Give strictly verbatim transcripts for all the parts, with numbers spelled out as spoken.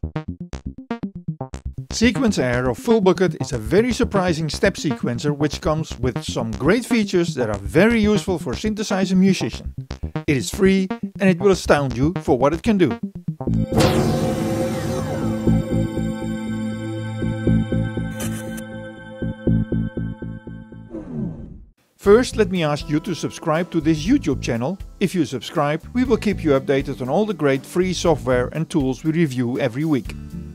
Sequence Air of Fullbucket is a very surprising step sequencer which comes with some great features that are very useful for synthesizer musicians. It is free and it will astound you for what it can do. First, let me ask you to subscribe to this YouTube channel. If you subscribe, we will keep you updated on all the great free software and tools we review every week.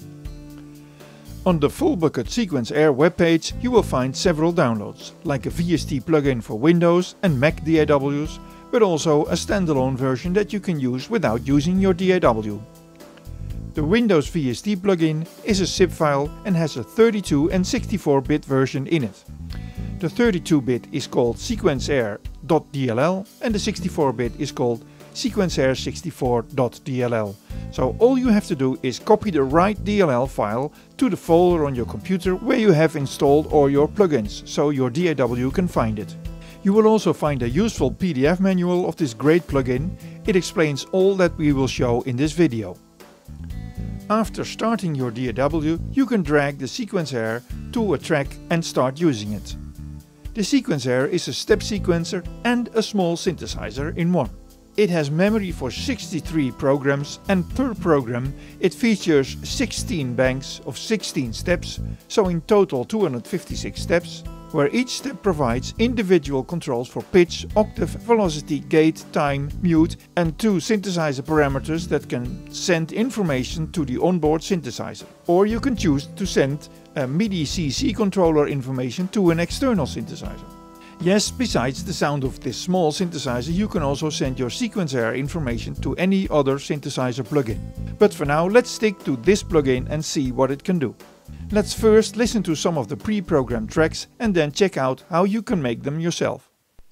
On the Fullbucket Sequence Air webpage you will find several downloads, like a V S T plugin for Windows and Mac D A Ws, but also a standalone version that you can use without using your D A W. The Windows V S T plugin is a zip file and has a thirty-two and sixty-four bit version in it. The thirty-two bit is called sequenceair dot D L L and the sixty-four bit is called sequenceair sixty-four dot D L L. So all you have to do is copy the right D L L file to the folder on your computer where you have installed all your plugins, so your D A W can find it. You will also find a useful P D F manual of this great plugin. It explains all that we will show in this video. After starting your D A W, you can drag the Sequence Air to a track and start using it. The Sequence Air is a step sequencer and a small synthesizer in one. It has memory for sixty-three programs and per program it features sixteen banks of sixteen steps, so in total two hundred fifty-six steps, where each step provides individual controls for pitch, octave, velocity, gate, time, mute and two synthesizer parameters that can send information to the onboard synthesizer. Or you can choose to send a MIDI C C controller information to an external synthesizer. Yes, besides the sound of this small synthesizer, you can also send your Sequence Air information to any other synthesizer plugin. But for now, let's stick to this plugin and see what it can do. Let's first listen to some of the pre-programmed tracks and then check out how you can make them yourself.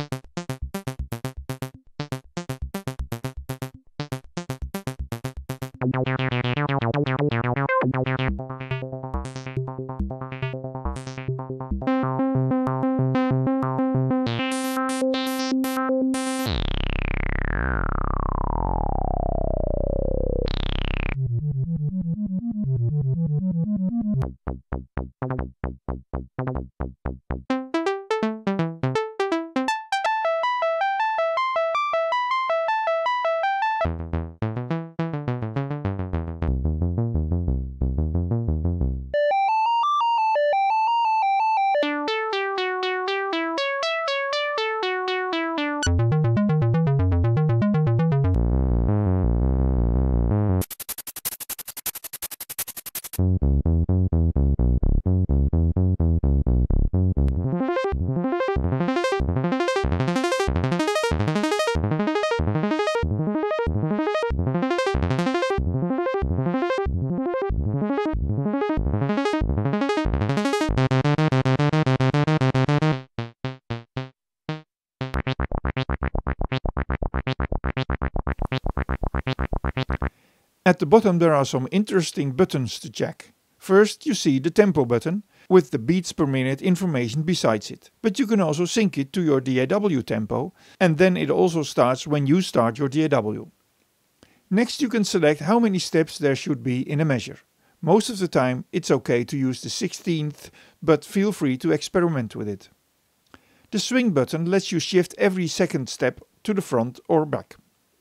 At the bottom there are some interesting buttons to check. First you see the tempo button with the beats per minute information besides it. But you can also sync it to your D A W tempo and then it also starts when you start your D A W. Next you can select how many steps there should be in a measure. Most of the time it's okay to use the sixteenth, but feel free to experiment with it. The swing button lets you shift every second step to the front or back.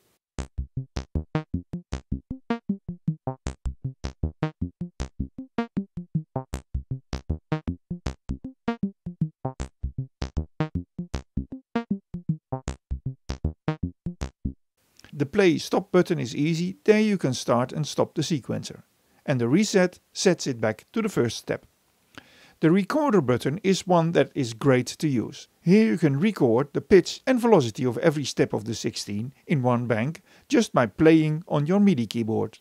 The play stop button is easy, there you can start and stop the sequencer. And the reset sets it back to the first step. The recorder button is one that is great to use. Here you can record the pitch and velocity of every step of the sixteen in one bank just by playing on your MIDI keyboard.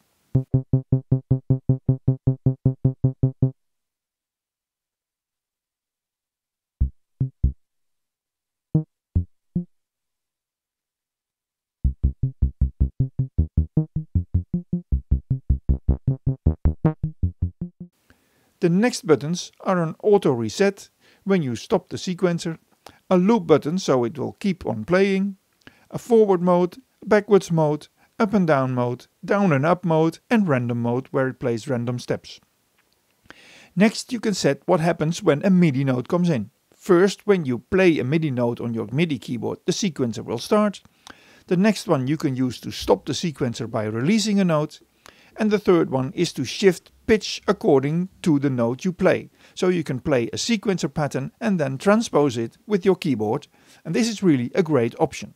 The next buttons are an auto reset when you stop the sequencer, a loop button so it will keep on playing, a forward mode, backwards mode up and down mode, down and up mode and random mode where it plays random steps. Next you can set what happens when a MIDI note comes in. First, when you play a MIDI note on your MIDI keyboard, the sequencer will start. The next one you can use to stop the sequencer by releasing a note. And the third one is to shift pitch according to the note you play. So you can play a sequencer pattern and then transpose it with your keyboard. And this is really a great option.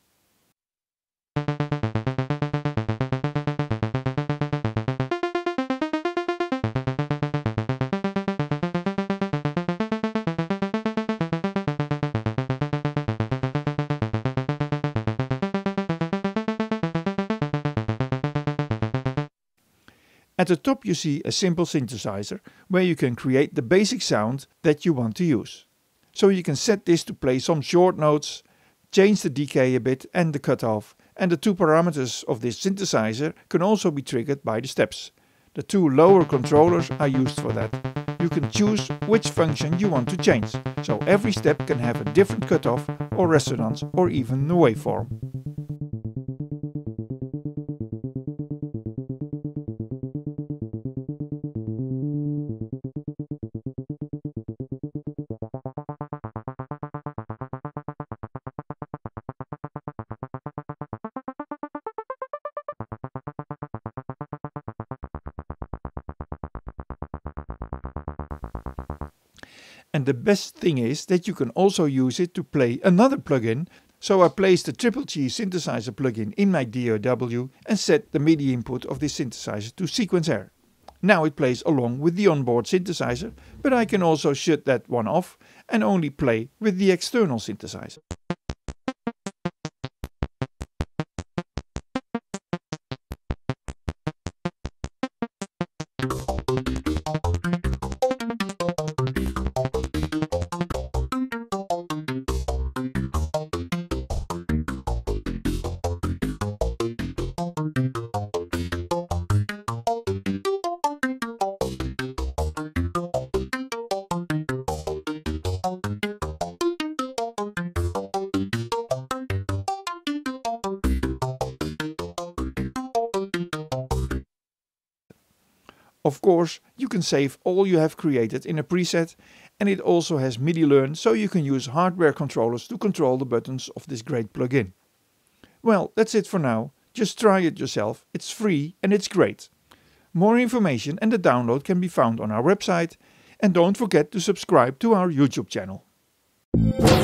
At the top you see a simple synthesizer where you can create the basic sound that you want to use. So you can set this to play some short notes, change the decay a bit and the cutoff, and the two parameters of this synthesizer can also be triggered by the steps. The two lower controllers are used for that. You can choose which function you want to change, so every step can have a different cutoff or resonance or even a waveform. And the best thing is that you can also use it to play another plugin. So I placed the Triple G synthesizer plugin in my D A W and set the MIDI input of this synthesizer to Sequence Air. Now it plays along with the onboard synthesizer, but I can also shut that one off and only play with the external synthesizer. Of course, you can save all you have created in a preset, and it also has MIDI learn, so you can use hardware controllers to control the buttons of this great plugin. Well, that's it for now. Just try it yourself. It's free and it's great. More information and the download can be found on our website, and don't forget to subscribe to our YouTube channel.